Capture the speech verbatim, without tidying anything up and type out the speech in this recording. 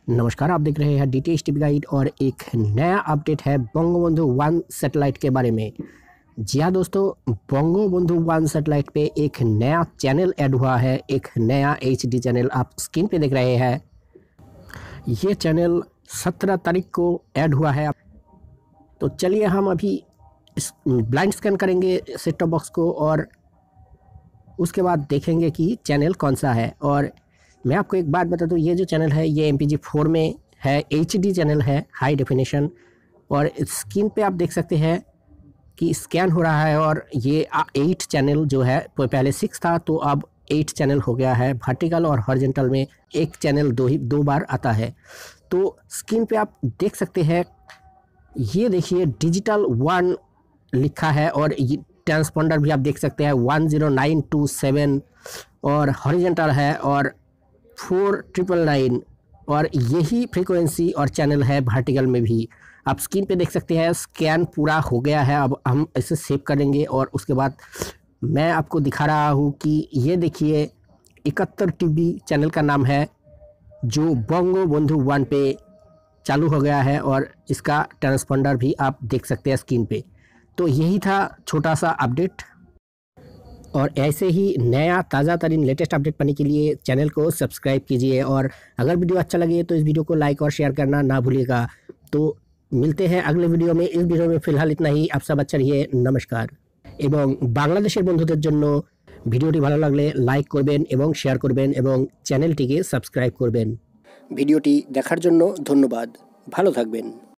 नमस्कार, आप देख रहे हैं डीटीएच टीवी गाइड और एक नया अपडेट है बंगबंधु वन सैटेलाइट के बारे में। जी हाँ दोस्तों, बंगबंधु वन सैटेलाइट पे एक नया चैनल ऐड हुआ है, एक नया एचडी चैनल आप स्क्रीन पे देख रहे हैं। ये चैनल सत्रह तारीख को ऐड हुआ है। तो चलिए हम अभी ब्लाइंड स्कैन करेंगे सेट टॉप बॉक्स को और उसके बाद देखेंगे कि चैनल कौन सा है। और मैं आपको एक बात बता दूं, ये जो चैनल है ये एम पी जी फोर में है, एच डी चैनल है, हाई डेफिनेशन। और स्क्रीन पे आप देख सकते हैं कि स्कैन हो रहा है और ये एट चैनल जो है पहले सिक्स था तो अब एट चैनल हो गया है। वर्टिकल और हॉरिजॉन्टल में एक चैनल दो ही दो बार आता है। तो स्क्रीन पे आप देख सकते हैं, ये देखिए डिजिटल वन लिखा है और ट्रांसपोंडर भी आप देख सकते हैं one zero nine two seven और हॉरिजॉन्टल है और फोर ट्रिपल नाइन और यही फ्रीक्वेंसी और चैनल है वर्टिकल में भी। आप स्क्रीन पे देख सकते हैं स्कैन पूरा हो गया है। अब हम इसे सेव करेंगे और उसके बाद मैं आपको दिखा रहा हूँ कि ये देखिए इकहत्तर टीबी चैनल का नाम है जो बंगबंधु वन पे चालू हो गया है और इसका ट्रांसपोंडर भी आप देख सकते हैं स्क्रीन पे। तो यही था छोटा सा अपडेट और ऐसे ही नया ताज़ा तरीन लेटेस्ट अपडेट पाने के लिए चैनल को सब्सक्राइब कीजिए और अगर वीडियो अच्छा लगे तो इस वीडियो को लाइक और शेयर करना ना भूलिएगा। तो मिलते हैं अगले वीडियो में। इस वीडियो में फिलहाल इतना ही। आप सब अच्छा रहिए, नमस्कार। এবং বাংলাদেশের বন্ধুদের জন্য ভিডিওটি ভালো লাগলে লাইক করবেন এবং শেয়ার করবেন এবং চ্যানেলটিকে সাবস্ক্রাইব করবেন। ভিডিওটি দেখার জন্য ধন্যবাদ। ভালো থাকবেন।